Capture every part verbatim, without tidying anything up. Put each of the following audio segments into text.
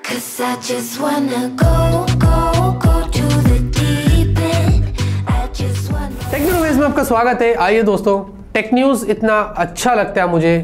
'Cause I just wanna go, go, go to the deep end. I just wanna... tech news में आपका स्वागत है। आइए दोस्तों, टेक न्यूज़ इतना अच्छा लगता है मुझे,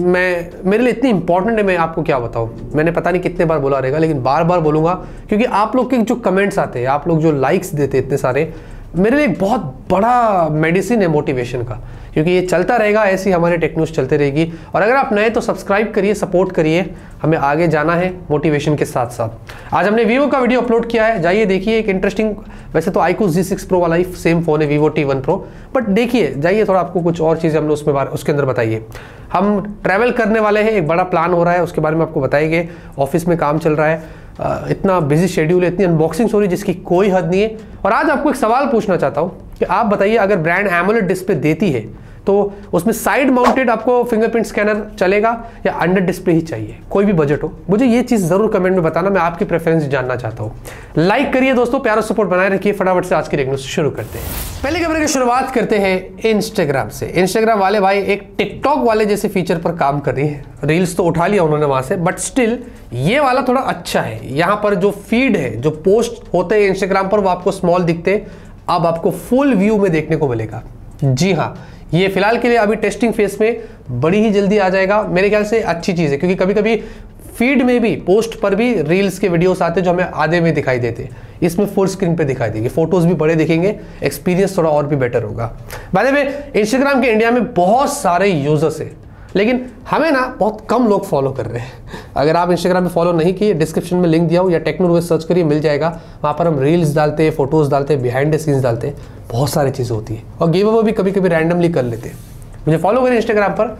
मैं मेरे लिए इतनी इंपॉर्टेंट है, मैं आपको क्या बताऊं। मैंने पता नहीं कितने बार बोला रहेगा, लेकिन बार बार बोलूंगा क्योंकि आप लोग के जो कमेंट्स आते हैं, आप लोग जो लाइक्स देते हैं इतने सारे, मेरे लिए एक बहुत बड़ा मेडिसिन है मोटिवेशन का। क्योंकि ये चलता रहेगा, ऐसी हमारी टेक न्यूज़ चलते रहेगी। और अगर आप नए तो सब्सक्राइब करिए, सपोर्ट करिए, हमें आगे जाना है मोटिवेशन के साथ साथ। आज हमने वीवो का वीडियो अपलोड किया है, जाइए देखिए। एक इंटरेस्टिंग, वैसे तो आईक्यूज जी सिक्स प्रो वाला ही सेम फोन है, Vivo T one pro, but देखिए जाइए, थोड़ा आपको कुछ और चीज़ें हमने उसमें उसके अंदर बताइए। हम ट्रैवल करने वाले हैं, एक बड़ा प्लान हो रहा है, उसके बारे में आपको बताएंगे। ऑफिस में काम चल रहा है, इतना बिजी शेड्यूल है, इतनी अनबॉक्सिंग हो रही है जिसकी कोई हद नहीं है। और आज आपको एक सवाल पूछना चाहता हूँ कि आप बताइए, अगर ब्रांड एमोलेड डिस्प्ले देती है तो उसमें साइड माउंटेड आपको फिंगरप्रिंट स्कैनर चलेगा या अंडर डिस्प्ले ही चाहिए, कोई भी बजट हो। मुझे ये चीज़ ज़रूर कमेंट में बताना, मैं आपकी प्रेफरेंस जानना चाहता हूँ। लाइक करिए दोस्तों, प्यारा सपोर्ट बनाए रखिए। फटाफट से आज की टेक न्यूज़ शुरू करते हैं। पहले खबर की शुरुआत करते हैं इंस्टाग्राम से। इंस्टाग्राम वाले भाई एक टिकटॉक वाले जैसे फीचर पर काम कर रही है। रील्स तो उठा लिया उन्होंने वहाँ से, बट स्टिल ये वाला थोड़ा अच्छा है। यहाँ पर जो फीड है, जो पोस्ट होते हैं इंस्टाग्राम पर, वो आपको स्मॉल दिखते, अब आपको फुल व्यू में देखने को मिलेगा। जी हाँ, ये फिलहाल के लिए अभी टेस्टिंग फेस में, बड़ी ही जल्दी आ जाएगा। मेरे ख्याल से अच्छी चीज़ है, क्योंकि कभी कभी फीड में भी, पोस्ट पर भी रील्स के वीडियोस आते जो हमें आधे में दिखाई देते, इसमें फुल स्क्रीन पे दिखाई देगी, फोटोज भी बड़े दिखेंगे, एक्सपीरियंस थोड़ा और भी बेटर होगा। बाय द वे, इंस्टाग्राम के इंडिया में बहुत सारे यूजर्स हैं, लेकिन हमें ना बहुत कम लोग फॉलो कर रहे हैं। अगर आप इंस्टाग्राम पे फॉलो नहीं किए, डिस्क्रिप्शन में लिंक दिया हो या टेक्नोलॉजी सर्च करिए, मिल जाएगा। वहाँ पर हम रील्स डालते हैं, फोटोज़ डालते हैं, बिहाइंड द सीन्स डालते हैं, बहुत सारी चीज़ें होती है। और गिव अवे भी कभी कभी रैंडमली कर लेते हैं। मुझे फॉलो करिए इंस्टाग्राम पर,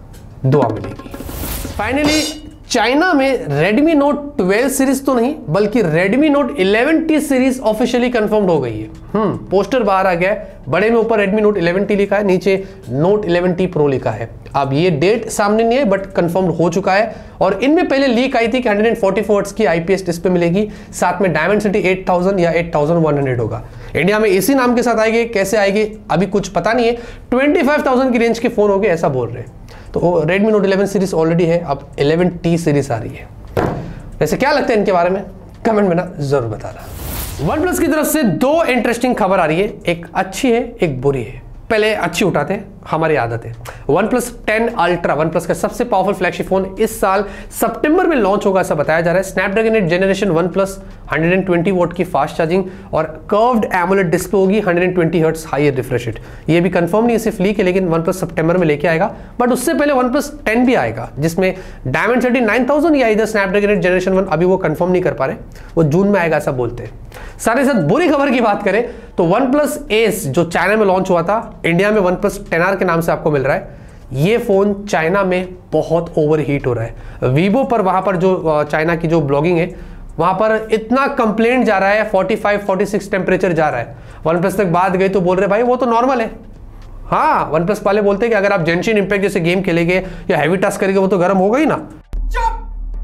दुआ मिलेगी। फाइनली चाइना में Redmi Note ट्वेल्व सीरीज तो नहीं, बल्कि Redmi Note eleven T series officially confirmed हो गई है। हम्म पोस्टर बाहर आ गया है, बड़े में ऊपर Redmi Note इलेवन टी लिखा है, नीचे Note इलेवन टी Pro लिखा है। अब ये डेट सामने नहीं है, बट कंफर्म्ड हो चुका है। और इनमें पहले लीक आई थी कि वन फोर्टी फोर हर्ट्ज की आईपीएस डिस्प्ले मिलेगी, साथ में डायमेंसिटी एट थाउज़ेंड या एट थाउज़ेंड वन हंड्रेड होगा। इंडिया में इसी नाम के साथ आएगी, कैसे आएगी अभी कुछ पता नहीं है। ट्वेंटी फाइव थाउज़ेंड की रेंज के फोन होंगे ऐसा बोल रहे हैं। तो Redmi Note eleven series already है, अब इलेवन टी सीरीज आ रही है। वैसे क्या लगता है इनके बारे में, कमेंट में ना जरूर बताना। वन प्लस की तरफ से दो इंटरेस्टिंग खबर आ रही है, एक अच्छी है एक बुरी है। पहले अच्छी उठाते हैं, हमारी आदत है। OnePlus ten Ultra, OnePlus का सबसे पावरफुल फ्लैगशिप फोन, इस साल सितंबर में लॉन्च होगा ऐसा बताया जा रहा है। Snapdragon eight generation one plus, one twenty watt की फास्ट चार्जिंग और कर्व्ड एमोलेड डिस्प्ले होगी, one twenty hertz high refresh rate. ये भी कंफर्म नहीं है, सिर्फ लीक है, लेकिन वन प्लस सितंबर में लेके आएगा। बट उससे पहले वन प्लस टेन भी आएगा, जिसमें डायमेंसिटी नाइन थाउज़ेंड या इधर स्नैपड्रैगन एट जनरेशन वन, अभी वो कंफर्म नहीं कर पा रहे, वो जून में आएगा ऐसा बोलते हैं। साथ ही साथ बुरी खबर की बात करें तो वन प्लस एस जो चाइना में लॉन्च हुआ था, इंडिया में वन प्लस टेन आर के नाम से आपको मिल रहा है। ये फोन चाइना में बहुत ओवर हीट हो रहा है। वीवो पर, वहां पर जो चाइना की जो ब्लॉगिंग है, वहां पर इतना कंप्लेंट जा रहा है, forty five forty six temperature जा रहा है। वन प्लस तक बात गई तो बोल रहे भाई वो तो नॉर्मल है। हाँ, वन प्लस वाले बोलते हैं कि अगर आप जेंशिन इंपैक्ट जैसे गेम खेलेंगे या हैवी टास्क करेंगे वो तो गर्म होगा ही ना। चुप,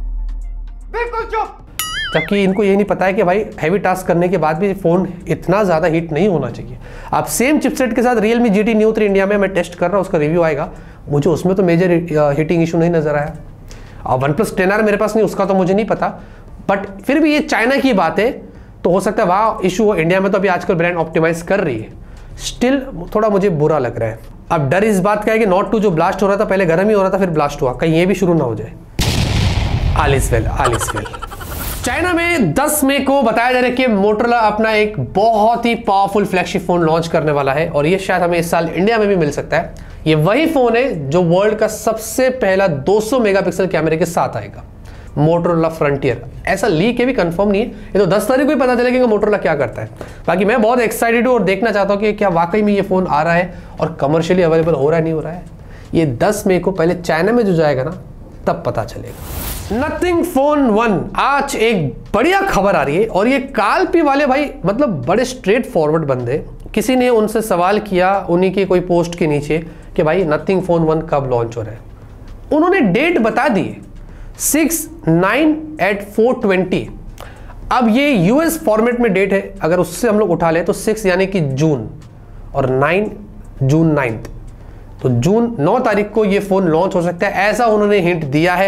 बिल्कुल चुप। जबकि इनको ये नहीं पता है कि भाई हैवी टास्क करने के बाद भी फोन इतना ज्यादा हीट नहीं होना चाहिए। आप सेम चिपसेट के साथ Realme G T Neo three India में मैं टेस्ट कर रहा हूँ, उसका रिव्यू आएगा, मुझे उसमें तो मेजर हीटिंग इशू नहीं नजर आया। और वन प्लस टेन आर मेरे पास नहीं, उसका तो मुझे नहीं पता, बट फिर भी ये चाइना की बात है, तो हो सकता है वहाँ इशू हो। इंडिया में तो अभी आजकल ब्रांड ऑप्टिमाइज कर रही है, स्टिल थोड़ा मुझे बुरा लग रहा है। अब डर इस बात का है कि नोट टू जो ब्लास्ट हो रहा था, पहले गर्म ही हो रहा था फिर ब्लास्ट हुआ, कहीं ये भी शुरू ना हो जाए। All is well, all is well. China में दस मई को बताया जा रहा है कि मोटोरोला अपना एक बहुत ही पावरफुल फ्लैगशिप फोन लॉन्च करने वाला है, और ये शायद हमें इस साल इंडिया में भी मिल सकता है। ये वही फोन है जो वर्ल्ड का सबसे पहला दो सौ मेगापिक्सल कैमरे के साथ आएगा, मोटोरोला फ्रंटियर। ऐसा लीक है, भी कंफर्म नहीं है, ये तो दस तारीख को ही पता चलेगा कि मोटोरोला क्या करता है। बाकी मैं बहुत एक्साइटेड हूँ और देखना चाहता हूँ कि क्या वाकई में ये फोन आ रहा है और कमर्शियली अवेलेबल हो रहा है नहीं हो रहा है। ये दस मई को पहले चाइना में जो जाएगा ना, तब पता चलेगा। नथिंग फोन वन, आज एक बढ़िया खबर आ रही है, और ये कालपी वाले भाई मतलब बड़े स्ट्रेट फॉरवर्ड बंदे। किसी ने उनसे सवाल किया उन्हीं के कोई पोस्ट के नीचे कि भाई नथिंग फोन वन कब लॉन्च हो रहा है। उन्होंने डेट बता दी, six nine eight four twenty. अब ये यूएस फॉर्मेट में डेट है, अगर उससे हम लोग उठा लें तो सिक्स यानी कि जून, और नाइन जून नाइन्थ, तो जून नौ तारीख को ये फोन लॉन्च हो सकता है, ऐसा उन्होंने हिंट दिया है।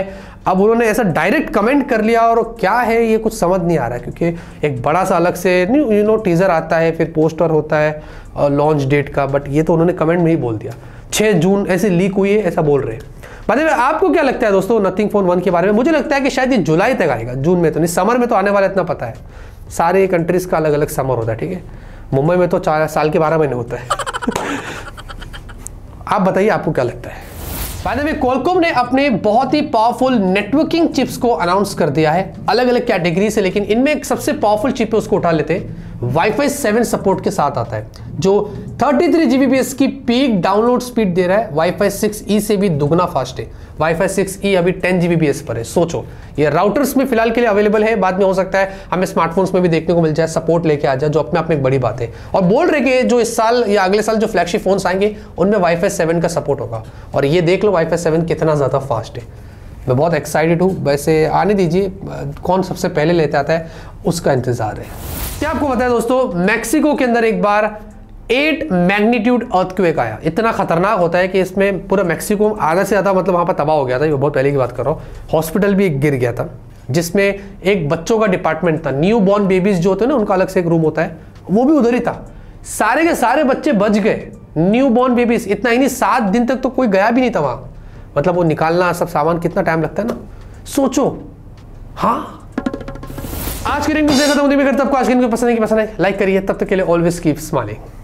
अब उन्होंने ऐसा डायरेक्ट कमेंट कर लिया और क्या है ये कुछ समझ नहीं आ रहा है, क्योंकि एक बड़ा सा अलग से यू नो टीज़र आता है, फिर पोस्टर होता है लॉन्च डेट का, बट ये तो उन्होंने कमेंट में ही बोल दिया छह जून ऐसे लीक हुई है ऐसा बोल रहे हैं। बाद में आपको क्या लगता है दोस्तों नथिंग फोन वन के बारे में? मुझे लगता है कि शायद ये जुलाई तक आएगा, जून में तो नहीं, समर में तो आने वाला इतना पता है। सारे कंट्रीज का अलग अलग समर होता है, ठीक है। मुंबई में तो चार साल के बारह महीने होता है। आप बताइए आपको क्या लगता है? बाद में क्वालकॉम ने अपने बहुत ही पावरफुल नेटवर्किंग चिप्स को अनाउंस कर दिया है अलग अलग कैटेगरी से, लेकिन इनमें एक सबसे पावरफुल चिप है उसको उठा लेते हैं। वाईफाई सेवन सपोर्ट के साथ आता है जो तैंतीस जीबीपीएस की पीक डाउनलोड स्पीड दे रहा है, वाईफाई सिक्स ई से भी दुगना फास्ट है। वाईफाई सिक्स ई अभी टेन जीबीपीएस पर है। सोचो, ये राउटर्स में फिलहाल के लिए अवेलेबल है, बाद में हो सकता है हमें स्मार्टफोन्स में भी देखने को मिल जाए, सपोर्ट लेके आ जाए, जो अपने आप में एक बड़ी बात है। और बोल रहे कि जो इस साल या अगले साल जो फ्लैगशिप फोन्स आएंगे उनमें वाईफाई सेवन का सपोर्ट होगा, और ये देख लो वाईफाई सेवन कितना ज़्यादा फास्ट है। मैं बहुत एक्साइटेड हूँ। वैसे आने दीजिए, कौन सबसे पहले लेते आता है उसका इंतजार है। क्या आपको पता है दोस्तों, मैक्सिको के अंदर एक बार एट मैग्नीट्यूड अर्थक्वेक आया। इतना खतरनाक होता है कि इसमें पूरा मैक्सिको आधा से ज़्यादा मतलब वहाँ पर तबाह हो गया था। ये बहुत पहले की बात कर रहा हूँ। हॉस्पिटल भी गिर गया था, जिसमें एक बच्चों का डिपार्टमेंट था। न्यू बॉर्न बेबीज जो होते हैं ना, उनका अलग से एक रूम होता है, वो भी उधर ही था। सारे के सारे बच्चे बच गए, न्यू बॉर्न बेबीज। इतना ही नहीं, सात दिन तक तो कोई गया भी नहीं था वहाँ। मतलब वो निकालना सब सामान कितना टाइम लगता है ना, सोचो। हाँ, आज की रिंग देखा था, मुझे भी करता आपको आज की रिंग पसंद है कि पसंद है, लाइक करिए। तब तक के लिए ऑलवेज कीप स्माइलिंग।